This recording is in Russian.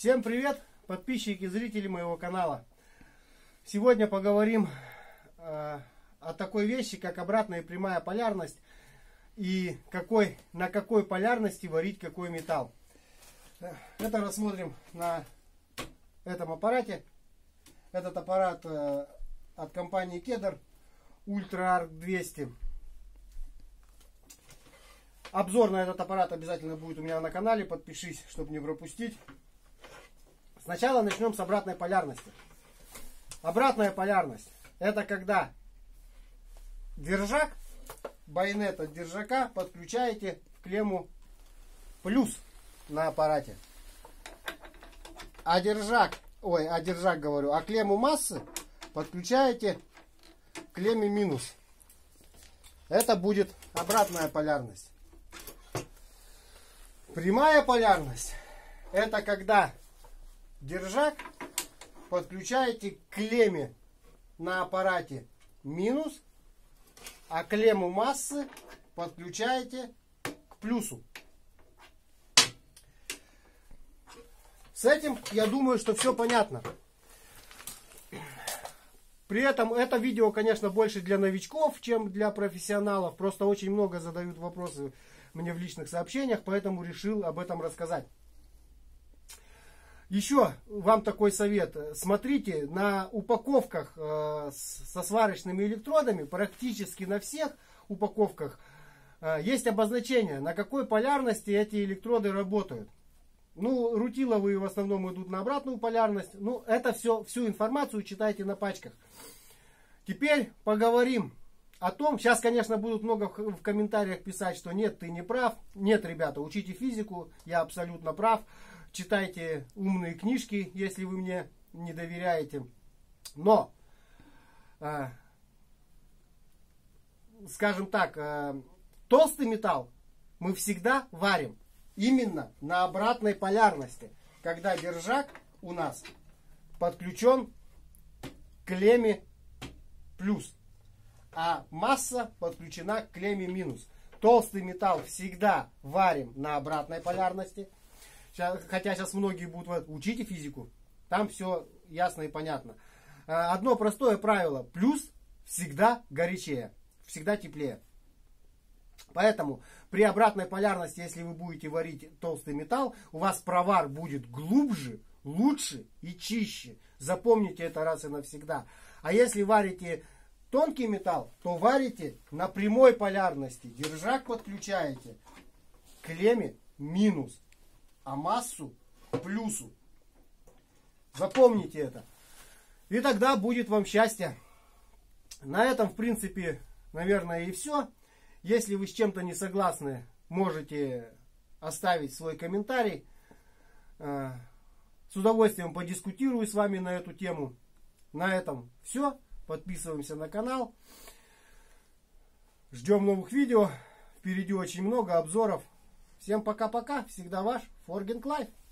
Всем привет, подписчики и зрители моего канала. Сегодня поговорим о такой вещи, как обратная и прямая полярность и на какой полярности варить какой металл. Это рассмотрим на этом аппарате. Этот аппарат от компании Кедр Ultra Arc 200. Обзор на этот аппарат обязательно будет у меня на канале. Подпишись, чтобы не пропустить. Сначала начнем с обратной полярности. Обратная полярность — это когда держак, байонет от держака подключаете в клемму плюс на аппарате. А клемму массы подключаете к клемме минус. Это будет обратная полярность. Прямая полярность — это когда держак подключаете к клемме на аппарате минус, а клемму массы подключаете к плюсу. С этим, я думаю, что все понятно. При этом это видео, конечно, больше для новичков, чем для профессионалов. Просто очень много задают вопросы мне в личных сообщениях, поэтому решил об этом рассказать. Еще вам такой совет. Смотрите на упаковках со сварочными электродами, практически на всех упаковках есть обозначение, на какой полярности эти электроды работают. Ну, рутиловые в основном идут на обратную полярность. Ну, это всю информацию читайте на пачках. Теперь поговорим о том, сейчас, конечно, будут много в комментариях писать, что нет, ты не прав. Нет, ребята, учите физику, я абсолютно прав. Читайте умные книжки, если вы мне не доверяете. Но, скажем так, толстый металл мы всегда варим именно на обратной полярности, когда держак у нас подключен к клемме плюс, а масса подключена к клемме минус. Толстый металл всегда варим на обратной полярности. Хотя сейчас многие будут учить физику, там все ясно и понятно. Одно простое правило: плюс всегда горячее, всегда теплее. Поэтому при обратной полярности, если вы будете варить толстый металл, у вас провар будет глубже, лучше и чище. Запомните это раз и навсегда. А если варите тонкий металл, то варите на прямой полярности. Держак подключаете к клемме минус, а массу к плюсу. Запомните это. И тогда будет вам счастье. На этом, в принципе, наверное, и все. Если вы с чем-то не согласны, можете оставить свой комментарий. С удовольствием подискутирую с вами на эту тему. На этом все. Подписываемся на канал. Ждем новых видео. Впереди очень много обзоров. Всем пока-пока. Всегда ваш Forging Life.